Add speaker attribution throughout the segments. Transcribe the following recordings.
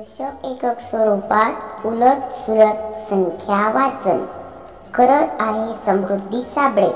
Speaker 1: दशक एकक स्वरूपात उलट सुलट संख्या वाचन करत आहे समृद्धी साबळे।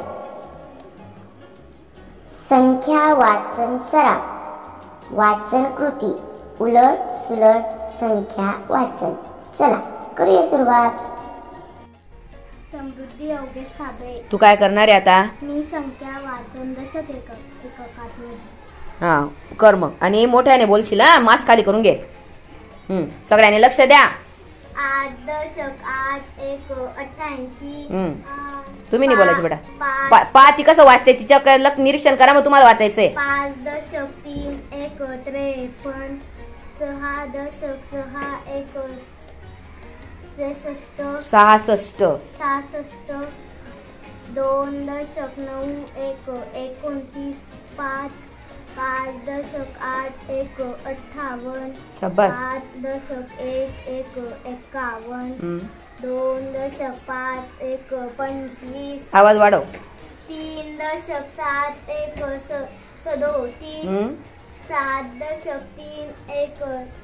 Speaker 1: संख्या वाचन सराव वाचन कृती उलट सुलट संख्या वाचन। चला करूया सुरुवात।
Speaker 2: समृद्धी अवघे साबळे।
Speaker 3: तू काय करणार आहे आता?
Speaker 2: मी संख्या वाचन दशक एककात
Speaker 3: हा कर मग, आणि मोठ्याने बोलशील हा, मास्क खाली करून घे। सगळ्यांनी लक्ष द्या।
Speaker 2: 8 दशक 8 1 88।
Speaker 3: तुम्ही नाही बोलायचं बेटा। पा ती कसं वाचते तिच्याकडे निरीक्षण करा, मग तुम्हाला वाचायचंय।
Speaker 2: 5 दशक 3 1 53। 6 दशक 6 1
Speaker 3: 66।
Speaker 2: 2 दशक 9 1 29। 5 दशक 8 1 58।
Speaker 3: शाबास।
Speaker 2: 5 दशक 1 1 51। 2 दशक 5 1 25।
Speaker 3: आवाज वाढव।
Speaker 2: 3 दशक 7 1 37। 7 दशक 3 1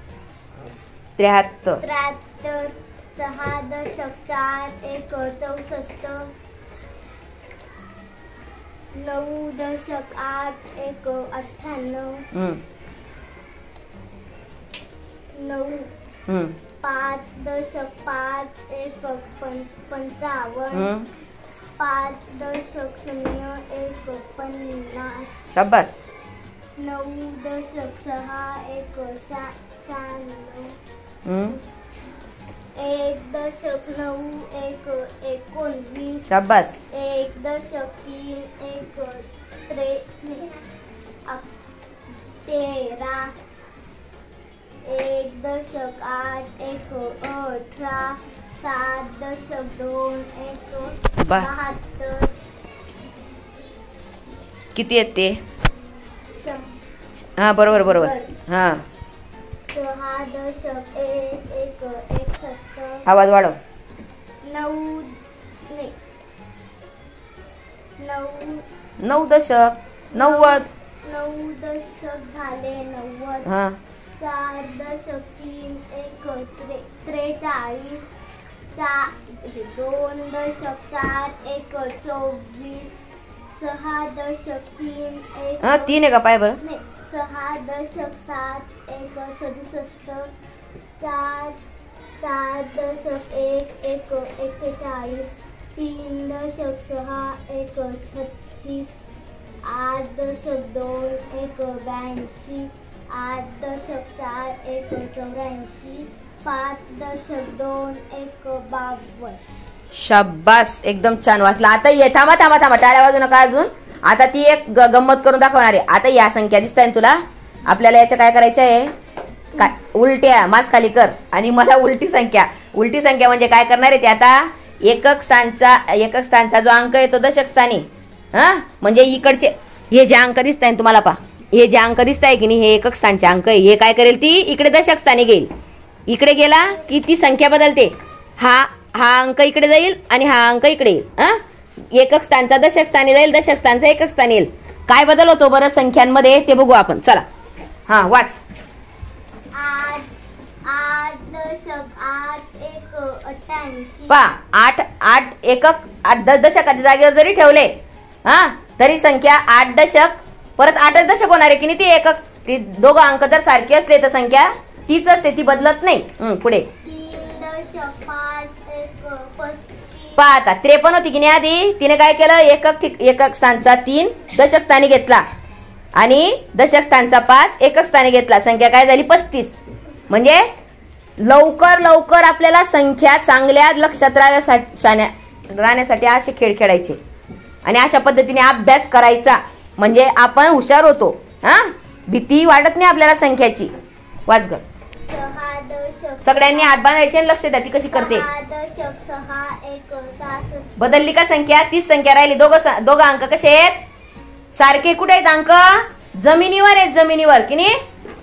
Speaker 3: 73।
Speaker 2: 6 दशक 4 1 64। 9 दशक 8 1 98। 9 5 दशक 5 1 55। 5 दशक 0 1 50।
Speaker 3: शाबास।
Speaker 2: 9 दशक 6 1 96। 1 दशक 9 1 19।
Speaker 3: शाबास।
Speaker 2: 1 दशक 3 1 13। 1 दशक 8 1 18। 7 दशक 2 1 72।
Speaker 3: किती आहेत ते? हा बरोबर हा।
Speaker 2: 6 दशक 1 1 61।
Speaker 3: आवाज वाढव। 9 दशक 90।
Speaker 2: 9 दशक झाले 90।
Speaker 3: हा।
Speaker 2: 4 दशक 3 1 43। 2 दशक 4 1 24। 6 दशक 3 1
Speaker 3: हा 3 आहे का? पाय बरं।
Speaker 2: 6 दशक 7 1 67। 4 दशक 1 1 41। 3 दशक 6 1 36। 8 दशक 2 1 82। 8 दशक 4 1 84। 5 दशक 2 1 52।
Speaker 3: शाबास, एकदम छान वाचला। आता ये थांबा टाळ्या वाजू नका अजून। आता ती एक गंमत करून दाखवणार आहे। आता या संख्या दिसताय ना तुला? आपल्याला याच्या काय करायचं आहे? काय उलट्या मास खाली कर, आणि मला उलटी संख्या म्हणजे काय करणार आहे ते आता? एकक स्थानचा जो अंक आहे तो दशक स्थानी। म्हणजे इकडचे हे जे अंक दिसताय ना तुम्हाला, पहा हे जे अंक दिसताय की नाही, हे एकक स्थानचे अंक आहे। हे काय करेल? ती इकडे दशक स्थानी घेईल। इकडे गेला की ती संख्या बदलते। हा अंक इकडे जाईल आणि हा अंक इकडे येईल। एकक स्थानचा दशक स्थानी जाईल, दशक स्थानचा एकक स्थानी येईल। काय बदल होतो बरं संख्यांमध्ये ते बघू आपण। चला हा वाच।
Speaker 2: 8 दशक 8 1 88।
Speaker 3: पहा 8 एकक 8 दशकाच्या जागेवर जरी ठेवले तरी संख्या 8 दशक परत 8च दशक होणार आहे की नाही? ती एकक ती दोघं अंक जर सारखे असले तर संख्या तीच असते, ती बदलत नाही। पुढे
Speaker 2: 3 दशक 5 1 35।
Speaker 3: पहा आता 53 होती की नाही आधी? तिने काय केलं? एकक स्थानचा 3 दशक स्थानी घेतला आणि दशक स्थानचा 5 एकक स्थानी घेतला। संख्या काय झाली? 35। म्हणजे लवकर आपल्याला संख्या चांगल्या लक्षात राहण्यासाठी असे खेळ खेळायचे आणि अशा पद्धतीने अभ्यास करायचा, म्हणजे आपण हुशार होतो। भीती वाटत नाही आपल्याला संख्याची। वाच ग।
Speaker 2: 6 दशक
Speaker 3: सगळ्यांनी हात बांधायचे आणि लक्ष द्या ती कशी करते।
Speaker 2: 6 दशक 6 1 66।
Speaker 3: बदलली का संख्या? तीच संख्या राहिली। दोघं अंक कसे आहेत? सारखे। कुठे आहेत अंक? जमिनीवर आहेत, जमिनीवर की नाही?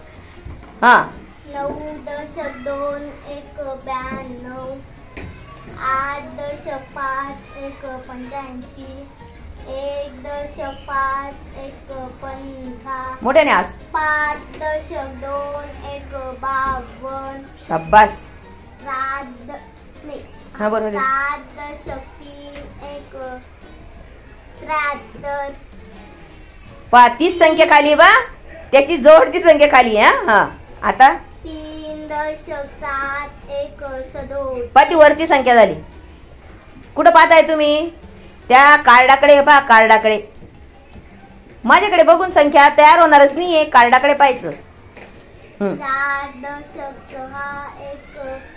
Speaker 2: 9 दशक 2 1 92। 8 दशक 5 1 85। 1.5 1 15
Speaker 3: मोठ्याने आज
Speaker 2: 5.2 1 52
Speaker 3: शाबास.
Speaker 2: 7
Speaker 3: हा बरोबर आहे.
Speaker 2: 7.3 1 73
Speaker 3: पहा 30 संख्या खाली बा, त्याची जोडची संख्या खाली आहे. हा आता
Speaker 2: 3.7 1 37
Speaker 3: पहा ती वरची संख्या झाली. कुठं पाहताय तुम्ही? त्या कार्डाकडे पहा, कार्डाकडे. माझ्याकडे बघून संख्या तयार होणारच नाहीये, कार्डाकडे पाहायचं.
Speaker 2: 4.6 1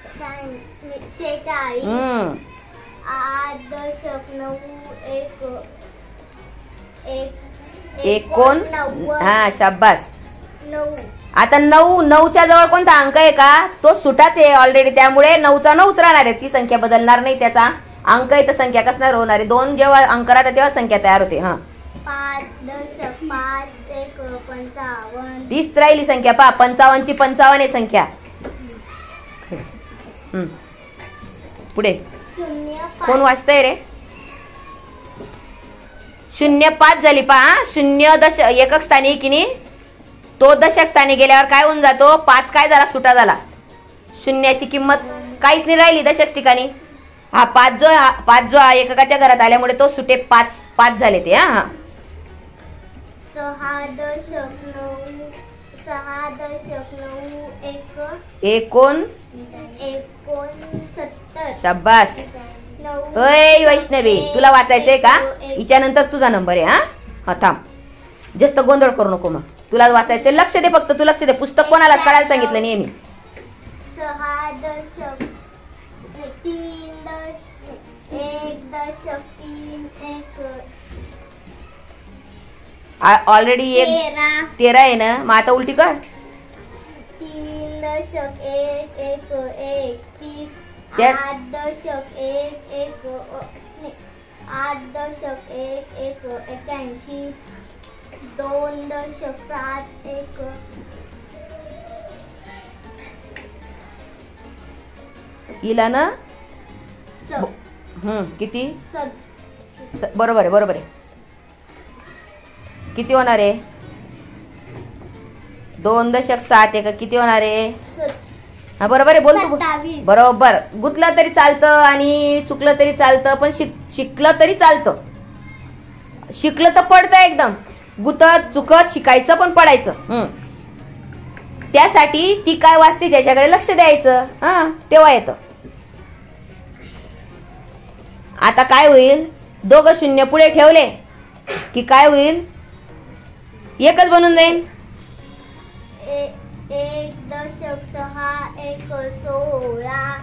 Speaker 2: 46 8.9 1
Speaker 3: हा शाबास.
Speaker 2: 9
Speaker 3: आता 9च्या जवळ कोणता अंक आहे का? तो सुटाच आहे ऑलरेडी, त्यामुळे 9चा 9च राहणार आहे. ती संख्या बदलणार नाही. त्याचा अंक आहे तर संख्या कसणार होणार आहे? 2 जेव्हा अंक राहतात तेव्हा संख्या तयार होते. हा
Speaker 2: 5.5 1 55
Speaker 3: तीच राहिली संख्या. पहा 55ची 55 आहे संख्या. पुढे
Speaker 2: 0
Speaker 3: कोण वाचतंय रे? 0.5 झाली. पहा 0 एकक स्थानी की नाही, तो दशक स्थानी गेल्यावर काय होऊन जातो? 5 काय झाला? सुटा झाला. शून्याची किंमत काहीच नाही राहिली दशक ठिकाणी. हा 5 जो एककाच्या घरात आल्यामुळे तो सुटे 5 झाले ते. हा
Speaker 2: 6.9 69
Speaker 3: शाबास. ओय वैष्णवी, तुला वाचायचंय का? हिच्यानंतर तुझा नंबर आहे. हा थांब, जास्त गोंधळ करू नको. मग तुला वाचायचंय, लक्ष दे फक्त. तू लक्ष दे. पुस्तक कोणालाच काढायला सांगितलं नेहमी.
Speaker 2: 1.3
Speaker 3: ऑलरेडी 13 आहे ना. मग आता उलटी कर.
Speaker 2: 3.1 1 30
Speaker 3: त्यात
Speaker 2: 8.1 1 8.1 1 81 2.7 1
Speaker 3: हिला ना किती? बरोबर आहे, बरोबर आहे. किती होणार आहे? 2.7 1 किती होणार आहे? हा बरोबर आहे. बोल तू. बरोबर. गुतलं तरी चालतं आणि चुकलं तरी चालतं, पण शिकलं तरी चालतं. शिकलं तर पडतं एकदम. गुतत चुकत शिकायचं पण पडायचं. त्यासाठी ती काय वाचते ज्याच्याकडे लक्ष द्यायचं. हा तेव्हा येतं. आता काय होईल? 2 शून्य पुढे ठेवले की काय होईल? एकच बनून जाईल.
Speaker 2: 1.6 1 16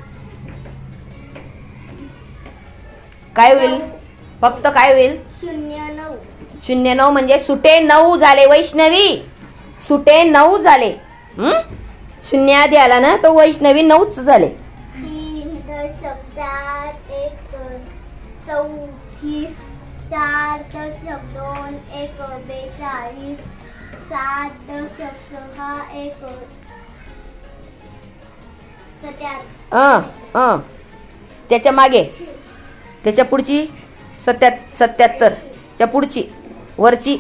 Speaker 3: काय होईल? फक्त काय होईल?
Speaker 2: 0
Speaker 3: 09 म्हणजे सुटे 9 झाले वैष्णवी. सुटे 9 झाले. शून्य आधी आला ना तो वैष्णवी 9च झाले.
Speaker 2: 3.4 1 34 4.2 1 42 7.6 1 77
Speaker 3: त्याच्या मागे त्याच्या पुढची 77 च्या पुढची वरची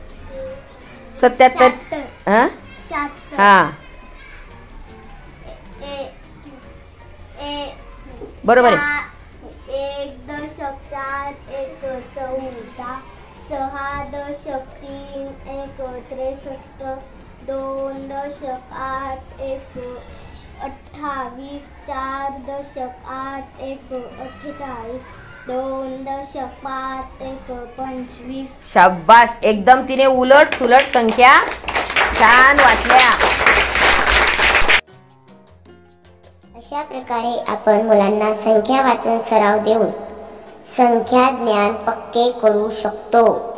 Speaker 3: 77. हा बरोबर आहे.
Speaker 2: 1.4 1 14 6.3 1 63 2.8 1 28 4.8 1 48 2.5 1 25.
Speaker 3: शाबास. एकदम तिने उलट सुलट संख्या छान वाचल्या.
Speaker 1: अशा प्रकारे आपण मुलांना संख्या वाचन सराव देऊन संख्या ज्ञान पक्के करू शकतो.